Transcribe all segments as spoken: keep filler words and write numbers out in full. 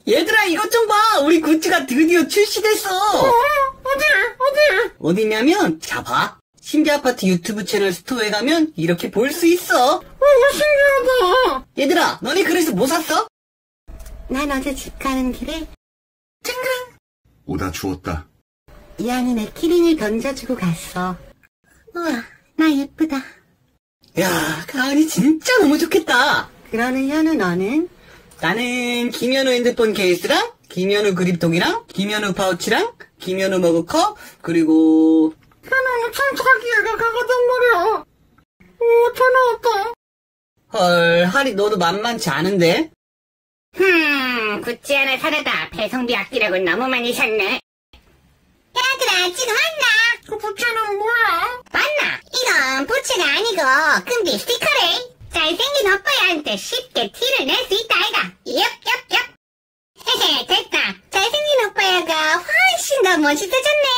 얘들아, 이것 좀 봐. 우리 굿즈가 드디어 출시됐어. 어? 어디? 어디? 어디냐면, 자, 봐. 신비아파트 유튜브 채널 스토어에 가면 이렇게 볼 수 있어. 어, 신기하다. 얘들아, 너네 그래서 뭐 샀어? 난 어제 집 가는 길에 찡그링. 오다 주웠다. 이안이 내 키링을 던져주고 갔어. 우와, 나 예쁘다. 야, 가은이 진짜 너무 좋겠다. 그러는 현우 너는? 나는 김현우 핸드폰 케이스랑 김현우 그립통이랑 김현우 파우치랑 김현우 머그컵 그리고 걔는 참 자기애가 강하단 말이야. 오, 다 나왔다. 헐, 하리 너도 만만치 않은데? 흠, 굿즈 하나 사려다 배송비 아끼라고 너무 많이 샀네. 얘들아, 지금 왔나? 그 부채는 뭐야? 맞나? 이건 부츠가 아니고 금비 스티커래. 잘생긴 오빠야한테 쉽게 티를 낼 수 있다 아이가. 엽엽엽. 헤헤, 됐다. 잘생긴 오빠야가 훨씬 더 멋있어졌네.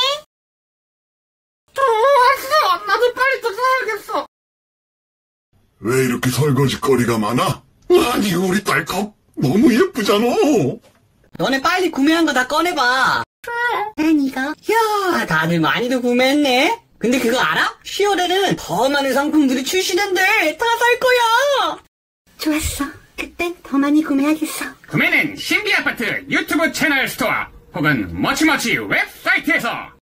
좋았어. 나도 빨리 또 사야겠어. 왜 이렇게 설거지거리가 많아? 아니, 우리 딸컵 너무 예쁘잖아. 너네 빨리 구매한 거 다 꺼내봐. 난 이거. 이야, 다들 많이도 구매했네. 근데 그거 알아? 시월에는 더 많은 상품들이 출시된대. 다 살 거야. 좋았어. 그땐 더 많이 구매하겠어. 구매는 신비아파트 유튜브 채널 스토어 혹은 머치머치 웹사이트에서